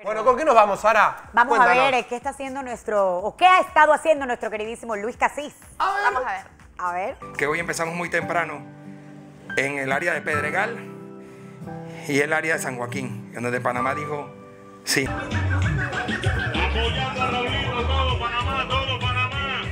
Bueno, ¿con qué nos vamos, Sara? Vamos Cuéntanos. a ver qué está haciendo qué ha estado haciendo nuestro queridísimo Luis Casís. Vamos a ver. A ver. Que hoy empezamos muy temprano en el área de Pedregal y el área de San Joaquín, en donde Panamá dijo sí. Apoyando a Raulito, todo Panamá, todo Panamá.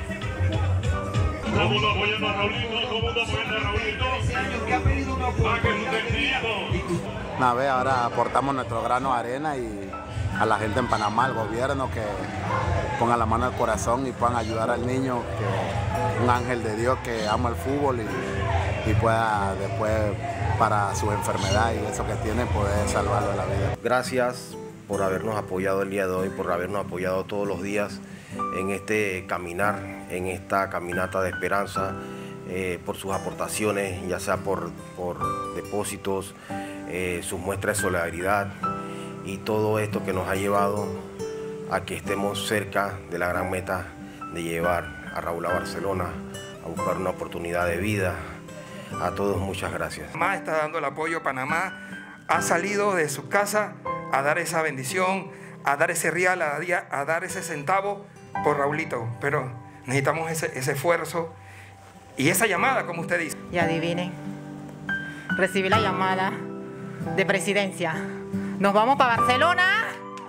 Todo el mundo apoyando a Raulito, todo el mundo apoyando a Raulito. Para que su sencillo. Una vez ahora aportamos nuestro grano de arena y a la gente en Panamá, al gobierno, que ponga la mano al corazón y puedan ayudar al niño, que un ángel de Dios que ama el fútbol y pueda después, para su enfermedad y eso que tiene, poder salvarlo de la vida. Gracias por habernos apoyado el día de hoy, por habernos apoyado todos los días en este caminar, en esta caminata de esperanza, por sus aportaciones, ya sea por depósitos, sus muestras de solidaridad y todo esto que nos ha llevado a que estemos cerca de la gran meta de llevar a Raúl a Barcelona a buscar una oportunidad de vida. A todos muchas gracias. Panamá está dando el apoyo. Panamá ha salido de su casa a dar esa bendición, a dar ese real, a dar ese centavo por Raulito. Pero necesitamos ese esfuerzo y esa llamada, como usted dice. Y adivinen, recibí la llamada de presidencia. ¿Nos vamos para Barcelona?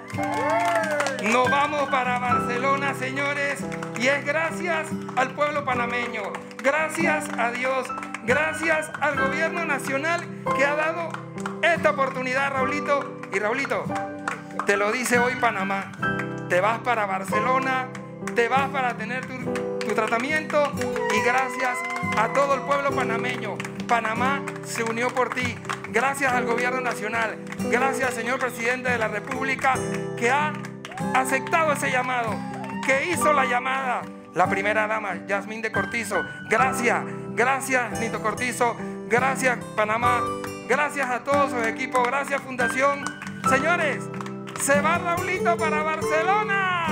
Nos vamos para Barcelona, señores, y es gracias al pueblo panameño, gracias a Dios, gracias al gobierno nacional que ha dado esta oportunidad a Raulito. Y Raulito, te lo dice hoy Panamá, te vas para Barcelona, te vas para tener tu tratamiento y gracias a todo el pueblo panameño. Panamá se unió por ti. Gracias al gobierno nacional, gracias señor presidente de la República que ha aceptado ese llamado, que hizo la llamada, la primera dama, Yasmín de Cortizo. Gracias, gracias Nito Cortizo, gracias Panamá, gracias a todos sus equipos, gracias Fundación. Señores, se va Raulito para Barcelona.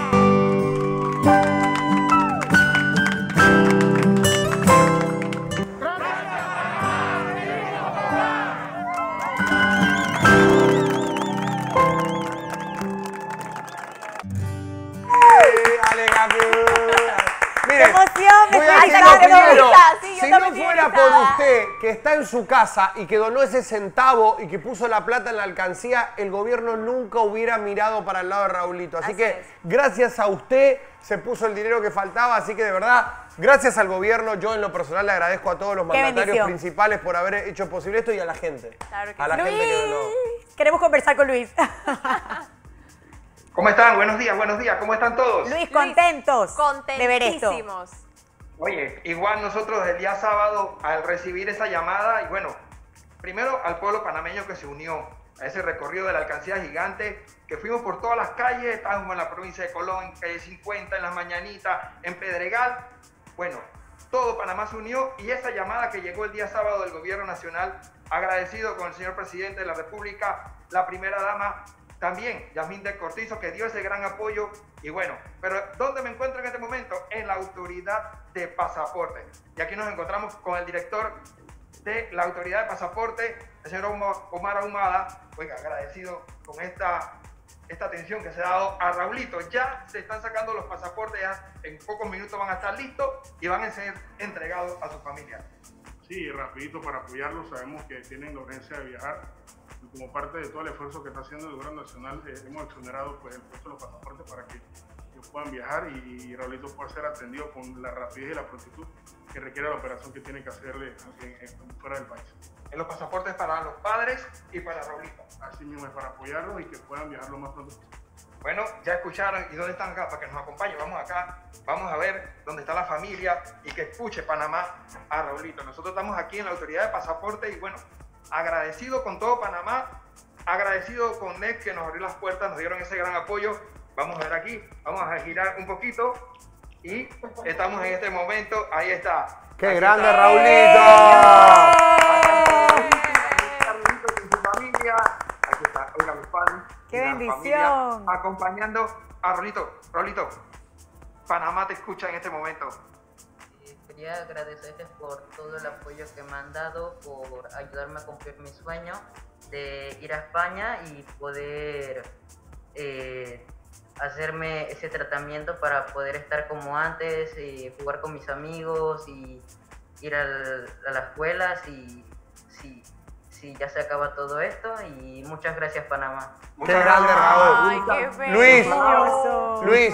Mire, ¡Qué emoción! voy a ¡Ay, decir la lo primero. bonita! Sí, yo Si no también fuera estoy por excitada. usted, que está en su casa y que donó ese centavo y que puso la plata en la alcancía, el gobierno nunca hubiera mirado para el lado de Raulito. Así que es. gracias a usted se puso el dinero que faltaba. Así que de verdad, gracias al gobierno. Yo en lo personal le agradezco a todos los Qué mandatarios bendición. principales por haber hecho posible esto y a la gente. Claro que a la sí. gente que donó. Queremos conversar con Luis. ¿Cómo están? Buenos días, ¿cómo están todos? Luis, contentos de ver esto. Contentísimos. Oye, igual nosotros el día sábado al recibir esa llamada y bueno, primero al pueblo panameño que se unió a ese recorrido de la alcancía gigante, que fuimos por todas las calles, estábamos en la provincia de Colón, en calle 50, en Las Mañanitas, en Pedregal. Bueno, todo Panamá se unió y esa llamada que llegó el día sábado del gobierno nacional, agradecido con el señor presidente de la República, la primera dama, también Yasmín de Cortizo, que dio ese gran apoyo. Y bueno, pero ¿dónde me encuentro en este momento? En la autoridad de pasaporte. Y aquí nos encontramos con el director de la autoridad de pasaporte, el señor Omar Ahumada. Oiga, agradecido con esta atención que se ha dado a Raulito. Ya se están sacando los pasaportes, ya en pocos minutos van a estar listos y van a ser entregados a su familia. Sí, rapidito para apoyarlos. Sabemos que tienen la urgencia de viajar. Y como parte de todo el esfuerzo que está haciendo el gobierno nacional, hemos exonerado pues, el costo de los pasaportes para que puedan viajar y Raulito pueda ser atendido con la rapidez y la prontitud que requiere la operación que tiene que hacerle fuera del país. En los pasaportes para los padres y para Raulito. Así mismo es para apoyarlos y que puedan viajar lo más pronto posible. Bueno, ya escucharon. ¿Y dónde están acá? Para que nos acompañen. Vamos acá. Vamos a ver dónde está la familia y que escuche Panamá a Raulito. Nosotros estamos aquí en la autoridad de pasaporte y bueno, agradecido con todo Panamá, agradecido con NEC que nos abrió las puertas, nos dieron ese gran apoyo. Vamos a ver aquí, vamos a girar un poquito y estamos en este momento. Ahí está. ¡Qué Aquí grande, está. Raulito! Raulito con su familia. Aquí está, oiga, mis fans. ¡Qué la bendición! familia acompañando a Raulito. Raulito, Panamá te escucha en este momento. Quería agradecerles por todo el apoyo que me han dado, por ayudarme a cumplir mi sueño de ir a España y poder hacerme ese tratamiento para poder estar como antes, jugar con mis amigos y ir a la escuela si ya se acaba todo esto. Y muchas gracias, Panamá. Qué grande, Raúl. Ay, qué feo. Luis.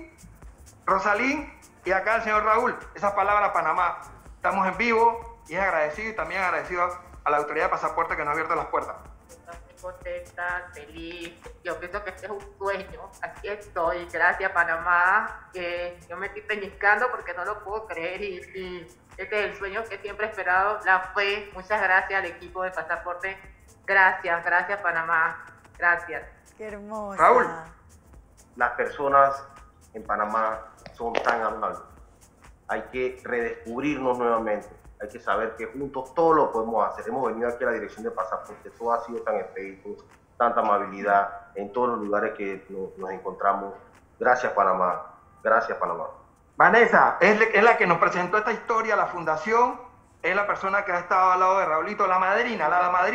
Rosalín y acá el señor Raúl, esas palabras Panamá. Estamos en vivo y es agradecido y también agradecido a la autoridad de pasaporte que nos ha abierto las puertas. Estoy contenta, feliz. Yo pienso que este es un sueño. Aquí estoy. Gracias, Panamá. Yo me estoy pellizcando porque no lo puedo creer y este es el sueño que siempre he esperado. La fe. Muchas gracias al equipo de pasaporte. Gracias, Panamá. Gracias. Qué hermosa. Raúl. Las personas en Panamá son tan amables. Hay que redescubrirnos nuevamente. Hay que saber que juntos todo lo podemos hacer. Hemos venido aquí a la dirección de pasaporte. Todo ha sido tan expedito, tanta amabilidad en todos los lugares que nos encontramos. Gracias, Panamá. Gracias, Panamá. Vanessa es la que nos presentó esta historia, la fundación, es la persona que ha estado al lado de Raulito, la madrina.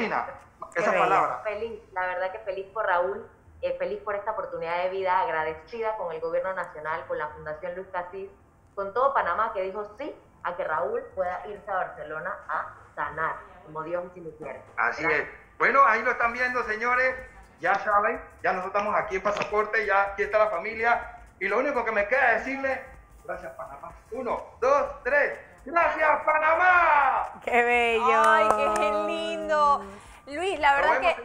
Esa palabra. Feliz, la verdad que feliz por Raúl, feliz por esta oportunidad de vida, agradecida con el gobierno nacional, con la Fundación Luis Casís, con todo Panamá que dijo sí a que Raúl pueda irse a Barcelona a sanar, como Dios así lo quiere. Así es. Bueno, ahí lo están viendo, señores. Ya saben, ya nosotros estamos aquí en Pasaporte, ya aquí está la familia. Y lo único que me queda decirle, gracias, Panamá. 1, 2, 3. ¡Gracias, Panamá! ¡Qué bello! ¡Ay, qué lindo! Luis, la verdad que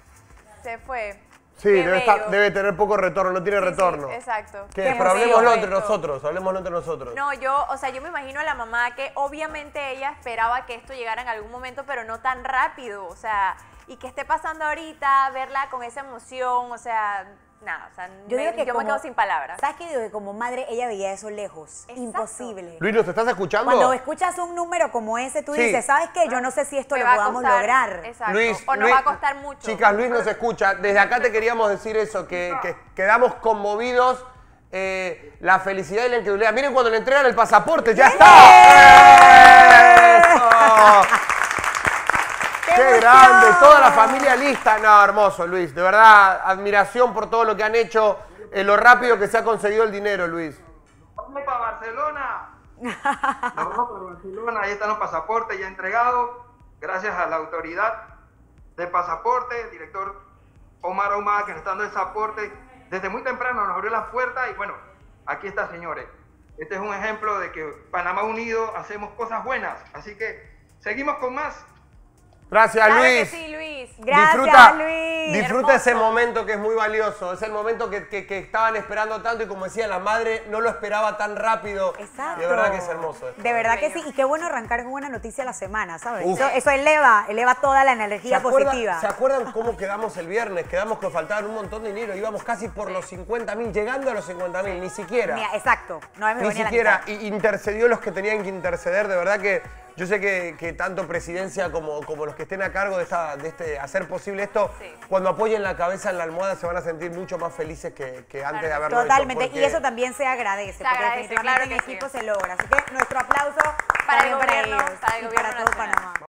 se fue. Sí, Qué bello. debe tener poco retorno, no tiene retorno. Sí, exacto. ¿Qué? Pero hablemoslo entre nosotros, No, yo me imagino a la mamá que obviamente ella esperaba que esto llegara en algún momento, pero no tan rápido, o sea, y que esté pasando ahorita, verla con esa emoción, o sea, nada, o sea, yo me quedo sin palabras. ¿Sabes qué digo? Que como madre ella veía eso lejos. Exacto. Imposible. Luis, ¿nos estás escuchando? Cuando escuchas un número como ese, tú dices, ¿sabes qué? Yo no sé si esto lo podamos lograr. Exacto. Luis, o nos va a costar mucho. Chicas, Luis nos escucha. Desde acá te queríamos decir eso, que quedamos conmovidos. La felicidad y la incredulidad. Miren cuando le entregan el pasaporte, ¡ya está! ¡Eso! ¡Qué grande! Toda la familia lista. No, hermoso, Luis. De verdad, admiración por todo lo que han hecho, lo rápido que se ha conseguido el dinero, Luis. ¡Vamos para Barcelona! Vamos para Barcelona, ahí están los pasaportes ya entregados. Gracias a la autoridad de pasaporte, el director Omar Ahumada, que nos está dando el pasaporte. Desde muy temprano nos abrió las puertas y bueno, aquí está, señores. Este es un ejemplo de que Panamá Unido hacemos cosas buenas. Así que seguimos con más. Gracias, Claro Luis. que sí, Luis. Gracias, Luis. Disfruta ese momento que es muy valioso. Es el momento que estaban esperando tanto y como decía la madre, no lo esperaba tan rápido. Exacto. Y de verdad que es hermoso esto. De verdad que sí. Y qué bueno arrancar con buena noticia la semana, ¿sabes? Eso eleva toda la energía positiva. ¿Se acuerdan cómo quedamos el viernes? Quedamos que faltaban un montón de dinero. Íbamos casi por los 50.000, llegando a los 50.000, ni siquiera. Exacto. No me Ni siquiera. Y intercedió los que tenían que interceder. De verdad que yo sé que tanto Presidencia como los que estén a cargo de hacer posible esto, cuando apoyen la cabeza en la almohada se van a sentir mucho más felices que antes de haberlo hecho. Totalmente. Y eso también se agradece. Porque definitivamente en equipo se logra. Así que nuestro aplauso para el gobierno, para ellos, para el gobierno y para todo nacional. Panamá.